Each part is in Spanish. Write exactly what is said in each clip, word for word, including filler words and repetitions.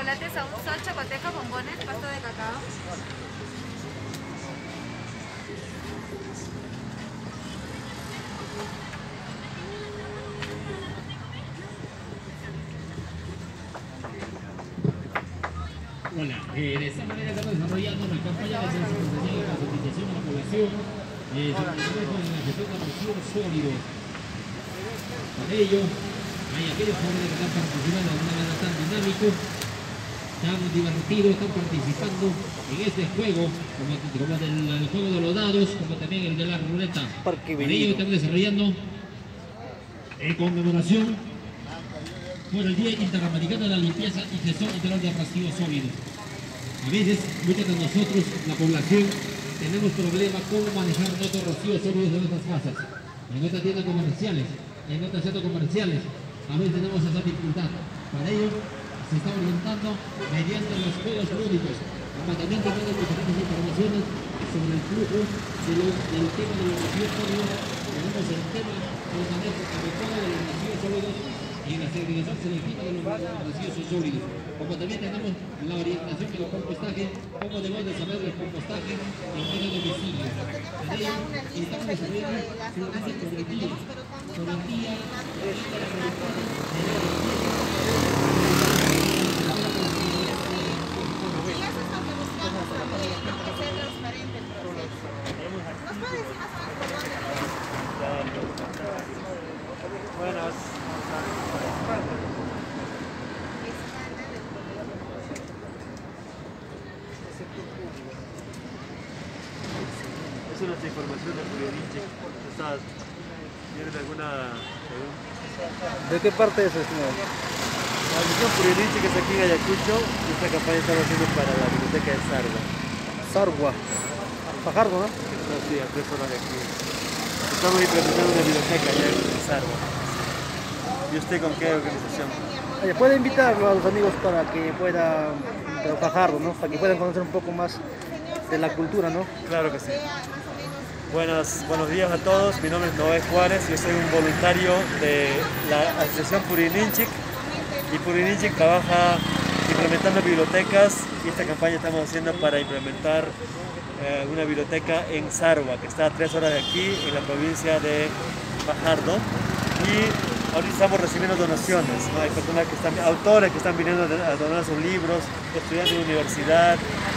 chocolates a un sol, chocoteca, bombones, pasto de cacao. Hola, eh, de esta manera estamos desarrollando una campaña de sensibilización y concientización a la población eh, sobre el manejo de la gestión de residuos sólidos. Para ello, hay aquellos jóvenes que están participando de una manera tan dinámico, tan divertido, están participando en este juego, como, como el, el juego de los dados, como también el de la ruleta. Para ello estamos desarrollando en conmemoración por el Día Interamericano de la Limpieza y Gestión Integral de Residuos Sólidos. A veces, muchos de nosotros, la población, tenemos problemas cómo manejar nuestros residuos sólidos en nuestras casas, en nuestras tiendas comerciales, en nuestros centros comerciales. A veces tenemos esa dificultad. Para ello, se está orientando mediante los juegos lúdicos, como también tenemos diferentes informaciones sobre el flujo de los, del tema de los residuos sólidos. Tenemos el tema del manejo adecuado de los residuos sólidos y la segregación selectiva de los residuos sólidos. Como también tenemos la orientación del compostaje, cómo debemos de saber el compostaje en medio domicilio. Para ello, estamos desarrollando un avance progresivo sobre el día Buenas. Es una información de Purininchi. ¿Tienes alguna pregunta? ¿De qué parte es eso, señor? La misión Purininchi, que es aquí en Ayacucho, y esta campaña estamos haciendo para la biblioteca de Sarwa. Sarwa. Fajardo, ¿no? No, sí, a tres horas de aquí. Estamos implementando una biblioteca allá en Sarwa. ¿Y usted con qué organización? Oye, puede invitarlo a los amigos para que puedan, pero Fajardo, ¿no? Para que puedan conocer un poco más de la cultura, ¿no? Claro que sí. Buenas, buenos días a todos, mi nombre es Noé Juárez, yo soy un voluntario de la Asociación Purininchi y Purininchi trabaja implementando bibliotecas y esta campaña estamos haciendo para implementar eh, una biblioteca en Sarwa, que está a tres horas de aquí, en la provincia de Fajardo. Y ahorita estamos recibiendo donaciones, ¿no? Hay personas que están, autores que están viniendo a donar sus libros, estudiantes de universidad,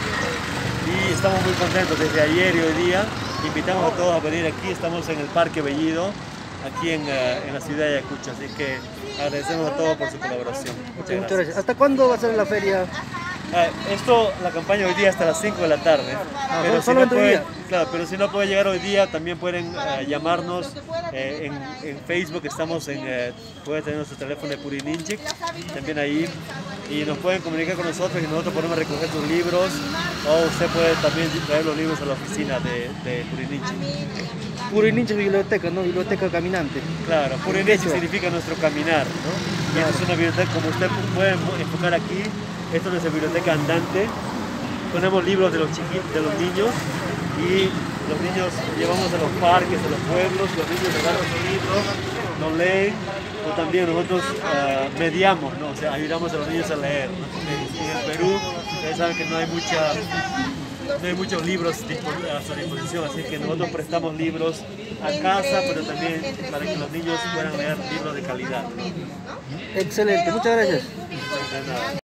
y estamos muy contentos desde ayer y hoy día. Invitamos a todos a venir aquí, estamos en el Parque Bellido, aquí en, uh, en la ciudad de Ayacucho, así que agradecemos a todos por su colaboración. Muchas gracias. Muchas gracias. ¿Hasta cuándo va a ser la feria? Uh, esto, la campaña hoy día hasta las cinco de la tarde, Ah, pero, si solo no puede, día. claro, pero si no puede llegar hoy día, también pueden uh, llamarnos eh, en, en Facebook, estamos en, eh, puede tener nuestro teléfono de Purininchi, también ahí, y nos pueden comunicar con nosotros y nosotros podemos recoger sus libros, o usted puede también traer los libros a la oficina de, de Purininchi. Purininchi es biblioteca, ¿no? Biblioteca caminante. Claro, Purininchi significa nuestro caminar, ¿no? Y esta es una biblioteca, como usted puede enfocar aquí, esto es nuestra biblioteca andante. Ponemos libros de los chiquitos, de los niños, y los niños llevamos a los parques, a los pueblos, los niños agarran sus libros, los leen, o también nosotros uh, mediamos, ¿no? O sea, ayudamos a los niños a leer, ¿no? En el Perú, ustedes saben que no hay mucha... No hay muchos libros a su disposición, así que nosotros prestamos libros a casa, pero también para que los niños puedan leer libros de calidad. Excelente, muchas gracias.